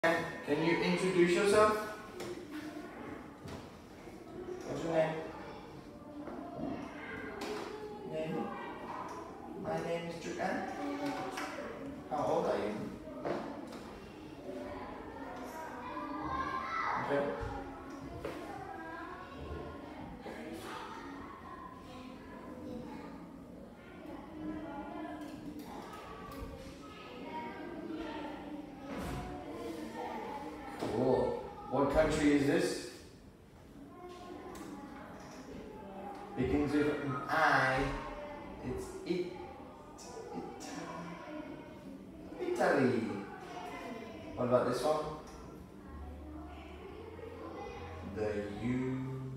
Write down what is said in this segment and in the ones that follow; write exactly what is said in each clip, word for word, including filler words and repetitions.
Can you introduce yourself? What's your name? Name? My name is Jukan. How old are you? Okay. Cool. What country is this? Begins with an I. It's it. Italy. Italy. What about this one? The U.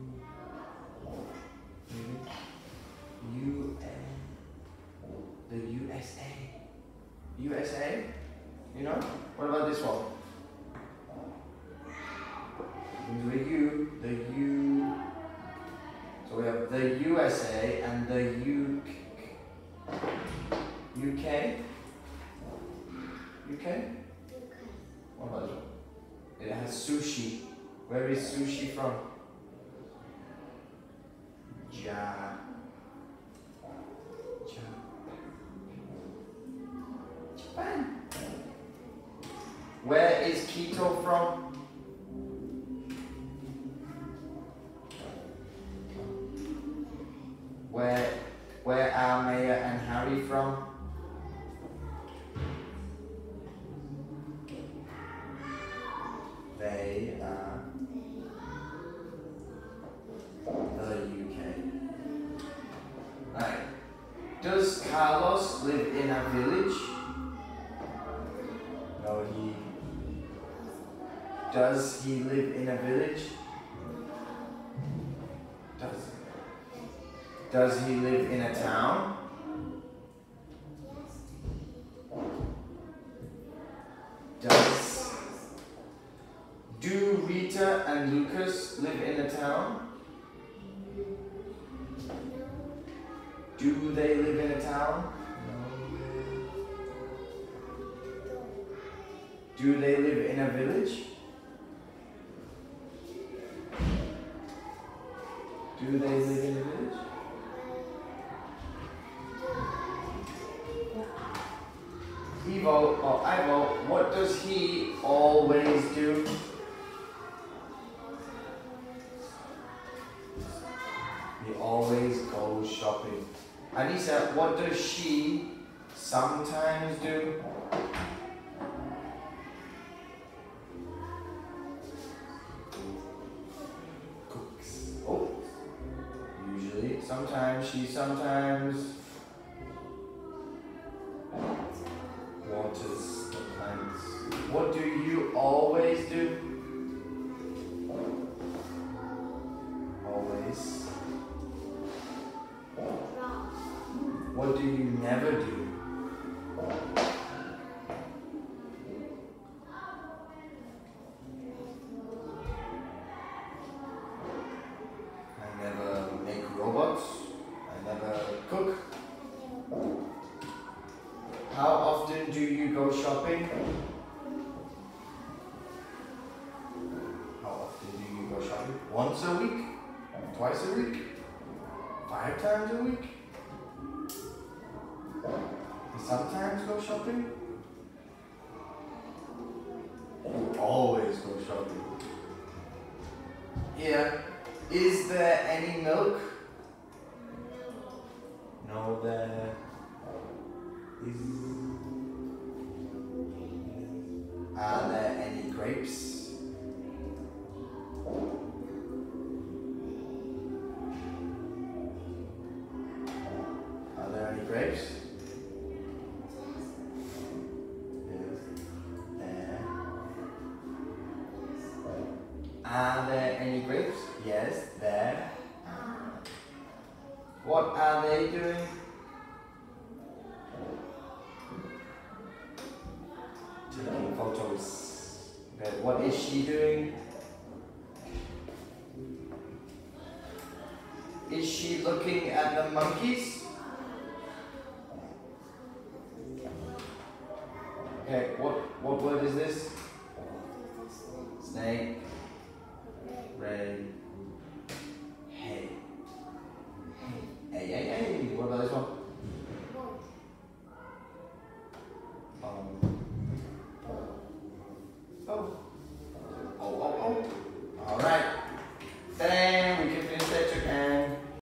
U N. The U S A. U S A. You know? What about this one? The U, the U. So we have the U S A and the U U K. U K? What about it? It has sushi. Where is sushi from? Ja. Ja. Japan. Where is Quito from? Where, where are Maya and Harry from? They are the U K. Right. Does Carlos live in a village? No, he. Does he live in a village? Does. Does he live in a town? Does Do Rita and Lucas live in a town? Do they live in a town? Do they live in a village? Do they live in a village? Ivo or Ivo, what does he always do? He always goes shopping. Anissa, what does she sometimes do? Cooks. Oh, usually. Sometimes she sometimes waters the plants. What do you always do? Always. What do you never do? I never make robots. I never cook. How often do you go shopping? How often do you go shopping? Once a week? Twice a week? Five times a week? You sometimes go shopping? You always go shopping. Yeah. Is there any milk? No, there is. Are there any grapes? Are there any grapes? Are there any grapes? Yes, there are. What are they doing? Taking photos. Okay, what is she doing? Is she looking at the monkeys? Okay, what, what word is this? snake.